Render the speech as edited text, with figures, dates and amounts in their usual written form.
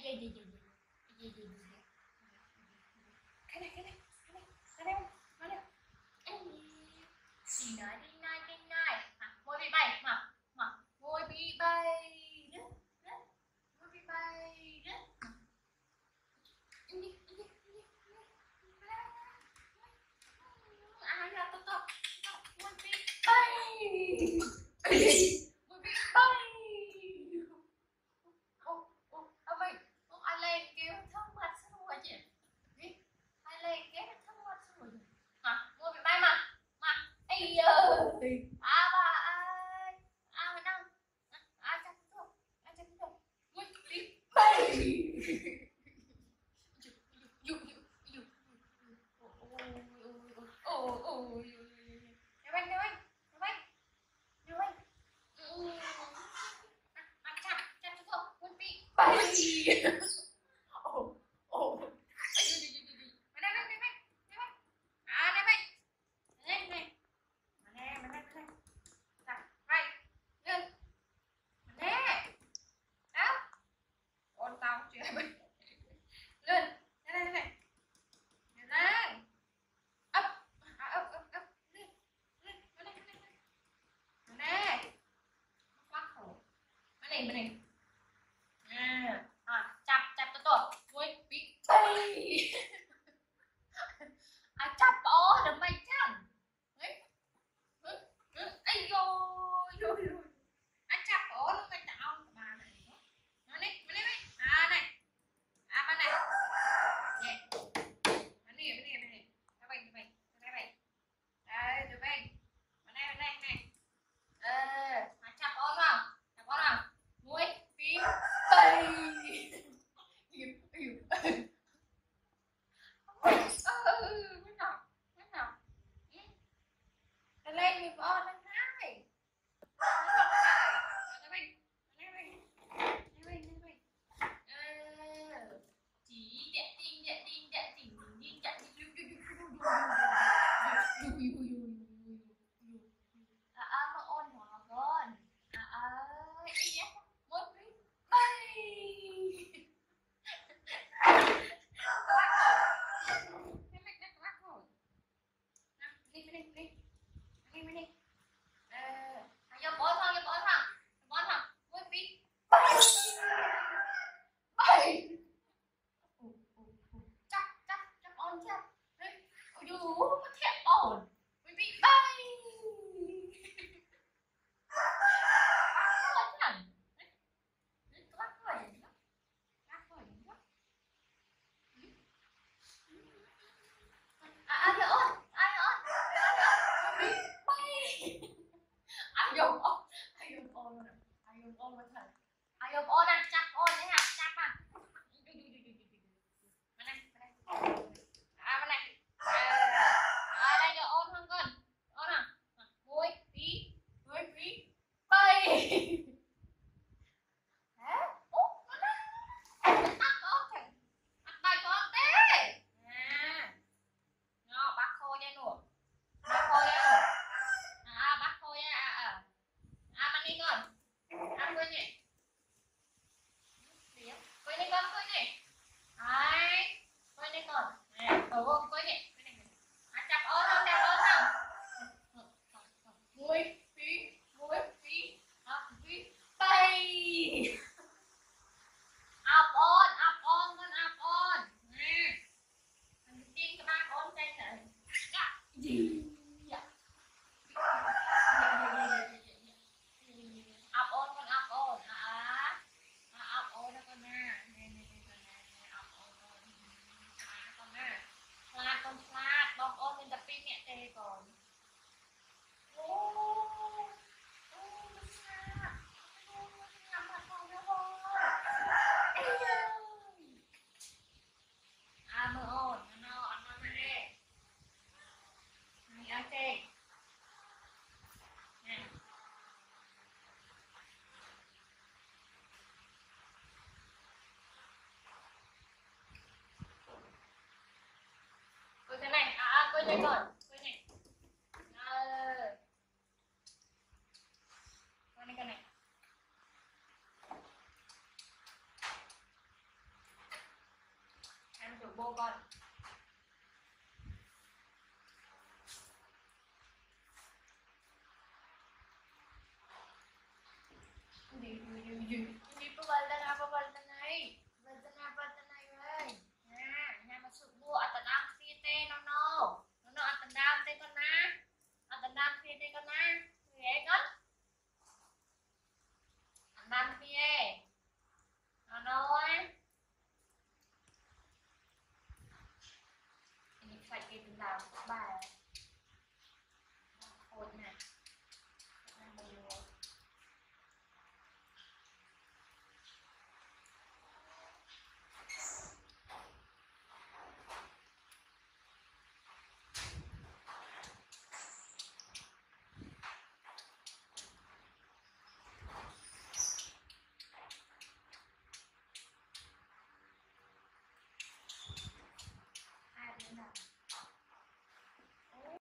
Cái này nó đây. Đi này. Môi bị bay mà. Môi bị bay. Môi bị bay. Ai ra to. Môi bị bay. Môi bị bay. Mày, ai lên kêu thắc mắc xong rồi chị. Ai lên kêu thắc mắc xong rồi. Môi bị bay mà. Ây ơi. Bà ơi. Mình đang. Chắc không. Môi bị bay. Bên này. Chặt tôi. Môi bị bay. Chặt ó được mày chẳng. Đấy. Ây dồi. Chặt ó được mày tạo bà này. Nó này, bên này. Này. Bên này. Nè. Bên này. Các bạn. Đây, tụi mình. Bên này. Chặt ó không? Môi bị bay. Bắt đầu. Lên mình bỏ lên hai. Chỉ đẹp tin. Nó ôn hòa con. Môi bị bay. Đi. Vô bỏ thằng. Môi bị bay. Chắc on chắc. Ôi dồi, nó thiệt ổn. Môi bị bay. Ai ôm nè, chặt ôm đấy hả? Chặt à. Bên này. Bên này. Đây cho ôm không con. Ôm à. Môi bí bay. Tay con té. Nó bác khô nha nụ. Bác khô nha. Bạn đi con. Ăn quên nhỉ. Quên đi con. Đấy. Quên đi con. Nè, quên nhỉ. Chặt ớt không? Môi bí bay. Áp on con. Nè. Mình tiên cho ba con đây này. Gì? Áp on con. Áp on đó con nè. Con nè. Flat. Bom ôn lên tập pin mẹ tê còn. Cái này, quên rồi.